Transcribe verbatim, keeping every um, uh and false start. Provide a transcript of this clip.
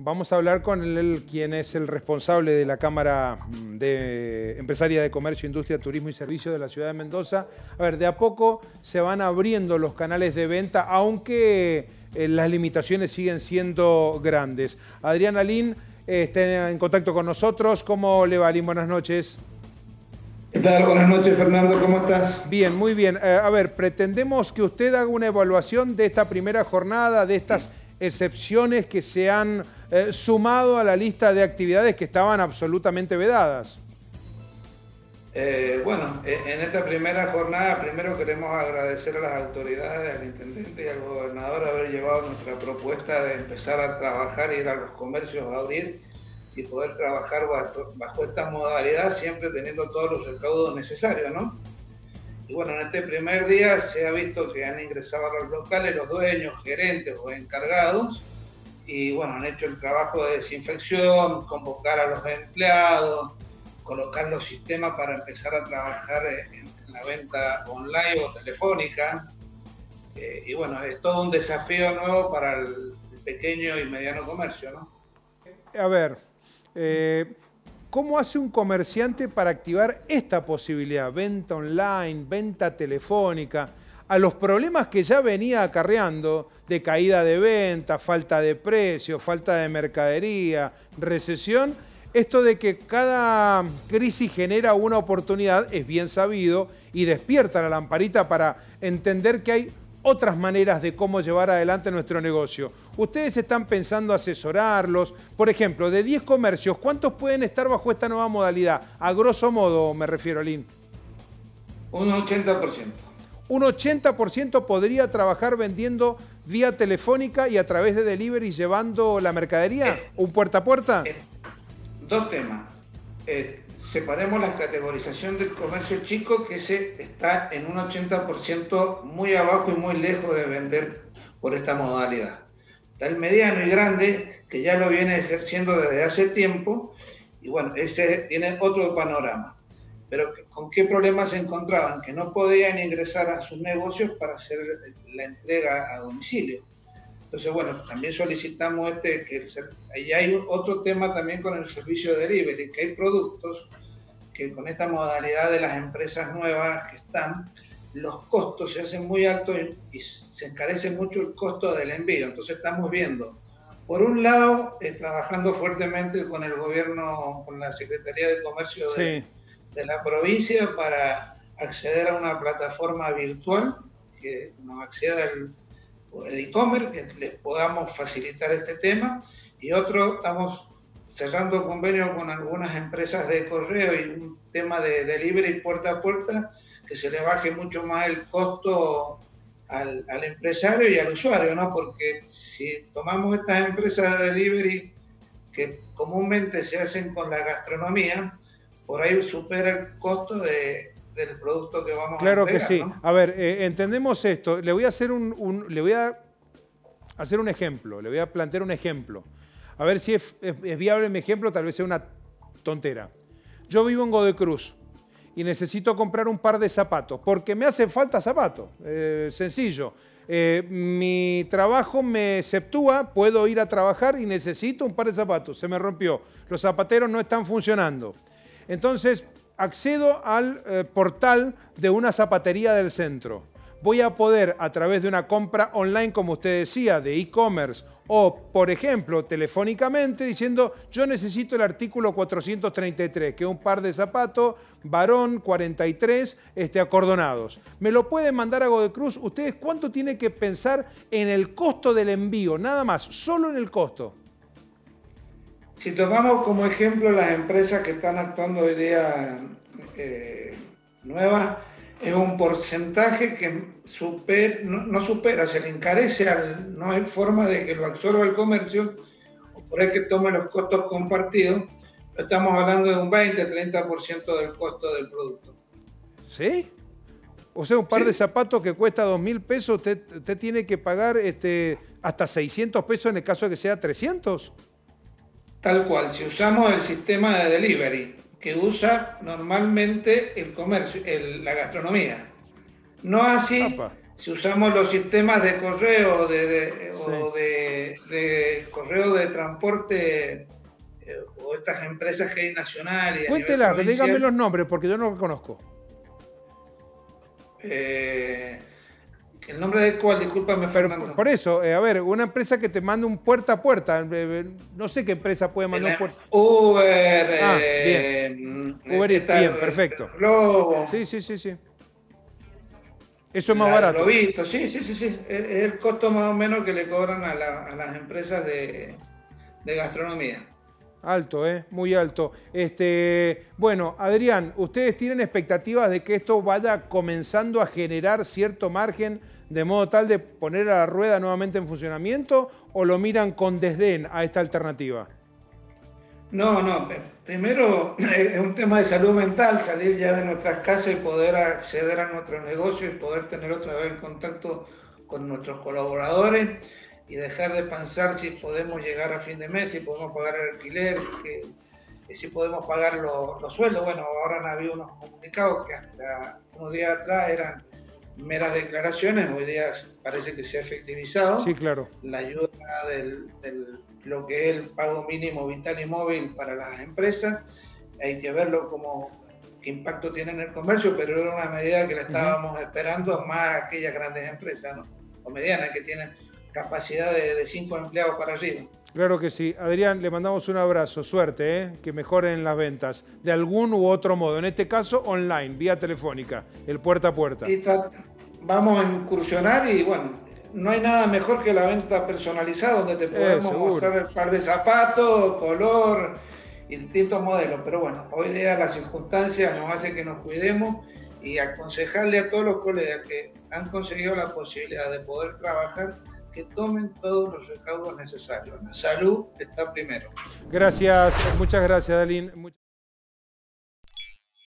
vamos a hablar con él, quien es el responsable de la Cámara de Empresaria de Comercio, Industria, Turismo y Servicios de la ciudad de Mendoza. A ver, de a poco se van abriendo los canales de venta, aunque eh, las limitaciones siguen siendo grandes. Adrián Alín eh, está en contacto con nosotros. ¿Cómo le va, Alín? Buenas noches. ¿Qué tal? Buenas noches, Fernando. ¿Cómo estás? Bien, muy bien. Eh, a ver, pretendemos que usted haga una evaluación de esta primera jornada, de estas excepciones que se han eh, sumado a la lista de actividades que estaban absolutamente vedadas. Eh, bueno, en esta primera jornada primero queremos agradecer a las autoridades, al intendente y al gobernador haber llevado nuestra propuesta de empezar a trabajar, ir a los comercios a abrir y poder trabajar bajo, bajo esta modalidad, siempre teniendo todos los recaudos necesarios, ¿no? Y bueno, en este primer día se ha visto que han ingresado a los locales los dueños, gerentes o encargados y bueno, han hecho el trabajo de desinfección, convocar a los empleados, colocar los sistemas para empezar a trabajar en, en la venta online o telefónica. Eh, y bueno, es todo un desafío nuevo para el pequeño y mediano comercio, ¿no? A ver, eh, ¿cómo hace un comerciante para activar esta posibilidad? Venta online, venta telefónica, a los problemas que ya venía acarreando de caída de venta, falta de precio, falta de mercadería, recesión. Esto de que cada crisis genera una oportunidad es bien sabido y despierta la lamparita para entender que hay otras maneras de cómo llevar adelante nuestro negocio. Ustedes están pensando asesorarlos. Por ejemplo, de diez comercios, ¿cuántos pueden estar bajo esta nueva modalidad? A grosso modo me refiero, Alín. Un ochenta por ciento. Un ochenta por ciento podría trabajar vendiendo vía telefónica y a través de delivery llevando la mercadería. Eh, ¿Un puerta a puerta? Eh, dos temas. Eh, separemos la categorización del comercio chico, que se está en un ochenta por ciento muy abajo y muy lejos de vender por esta modalidad. Está el mediano y grande, que ya lo viene ejerciendo desde hace tiempo, y bueno, ese tiene otro panorama. Pero ¿con qué problemas se encontraban? Que no podían ingresar a sus negocios para hacer la entrega a domicilio. Entonces, bueno, también solicitamos este, que el, ahí hay otro tema también con el servicio de delivery, que hay productos que con esta modalidad de las empresas nuevas que están, los costos se hacen muy altos y, y se encarece mucho el costo del envío. Entonces estamos viendo, por un lado, eh, trabajando fuertemente con el gobierno, con la Secretaría de Comercio de, sí. de la provincia para acceder a una plataforma virtual que nos acceda al el e-commerce, que les podamos facilitar este tema, y otro, estamos cerrando convenio con algunas empresas de correo y un tema de delivery puerta a puerta, que se le baje mucho más el costo al, al empresario y al usuario, ¿no? Porque si tomamos estas empresas de delivery que comúnmente se hacen con la gastronomía, por ahí supera el costo de del producto que vamos claro a entregar, que sí. ¿no? A ver, eh, entendemos esto. Le voy a hacer un, un, le voy a hacer un ejemplo, le voy a plantear un ejemplo. A ver si es, es, es viable mi ejemplo, tal vez sea una tontera. Yo vivo en Godoy Cruz y necesito comprar un par de zapatos porque me hacen falta zapatos. Eh, sencillo. Eh, mi trabajo me exceptúa, puedo ir a trabajar y necesito un par de zapatos. Se me rompió. Los zapateros no están funcionando. Entonces, accedo al eh, portal de una zapatería del centro. Voy a poder, a través de una compra online, como usted decía, de e-commerce, o, por ejemplo, telefónicamente, diciendo, yo necesito el artículo cuatrocientos treinta y tres, que es un par de zapatos, varón, cuarenta y tres, este, acordonados. ¿Me lo pueden mandar a Godoy Cruz? ¿Ustedes cuánto tienen que pensar en el costo del envío? Nada más, solo en el costo. Si tomamos como ejemplo las empresas que están actuando hoy día eh, nuevas, es un porcentaje que super, no, no supera, se le encarece, al, no hay forma de que lo absorba el comercio, o por ahí que tome los costos compartidos, estamos hablando de un veinte a treinta por ciento del costo del producto. ¿Sí? O sea, un par sí. de zapatos que cuesta dos mil pesos, usted, usted tiene que pagar este, hasta seiscientos pesos en el caso de que sea trescientos. Tal cual, si usamos el sistema de delivery que usa normalmente el comercio, el, la gastronomía. No así Opa. si usamos los sistemas de correo de, de, Sí. o de, de correo de transporte eh, o estas empresas que hay nacionales. Cuéntela, dígame los nombres porque yo no los conozco. Eh, ¿El nombre de cuál? Discúlpame, Pero Fernando. por eso, eh, a ver, una empresa que te manda un puerta a puerta, eh, no sé qué empresa puede mandar un puerta. Uber, Ah, eh, bien. Uber Eats, bien, perfecto. Globo. Sí, sí, sí, sí. Eso es más La- barato. Globito, sí, sí, sí, sí. Es es el costo más o menos que le cobran a, la- a las empresas de, de gastronomía. Alto, ¿eh? Muy alto. Este, bueno, Adrián, ¿ustedes tienen expectativas de que esto vaya comenzando a generar cierto margen de modo tal de poner a la rueda nuevamente en funcionamiento o lo miran con desdén a esta alternativa? No, no, pe- primero es un tema de salud mental, salir ya de nuestras casas y poder acceder a nuestros negocios y poder tener otra vez el contacto con nuestros colaboradores y dejar de pensar si podemos llegar a fin de mes, si podemos pagar el alquiler, que, que si podemos pagar los, los sueldos. Bueno, ahora han habido unos comunicados que hasta unos días atrás eran meras declaraciones, hoy día parece que se ha efectivizado. Sí, claro. La ayuda del, del lo que es el pago mínimo vital y móvil para las empresas. Hay que verlo como qué impacto tiene en el comercio, pero era una medida que la estábamos uh-huh. esperando más aquellas grandes empresas, ¿no? O medianas que tienen capacidad de, de cinco empleados para arriba. Claro que sí. Adrián, le mandamos un abrazo. Suerte, ¿eh? Que mejoren las ventas de algún u otro modo. En este caso, online, vía telefónica, el puerta a puerta. Y vamos a incursionar y bueno, no hay nada mejor que la venta personalizada donde te podemos eh, mostrar el par de zapatos, color y distintos modelos. Pero bueno, hoy día las circunstancias nos hacen que nos cuidemos y aconsejarle a todos los colegas que han conseguido la posibilidad de poder trabajar que tomen todos los recaudos necesarios. La salud está primero. Gracias, muchas gracias, Dalín.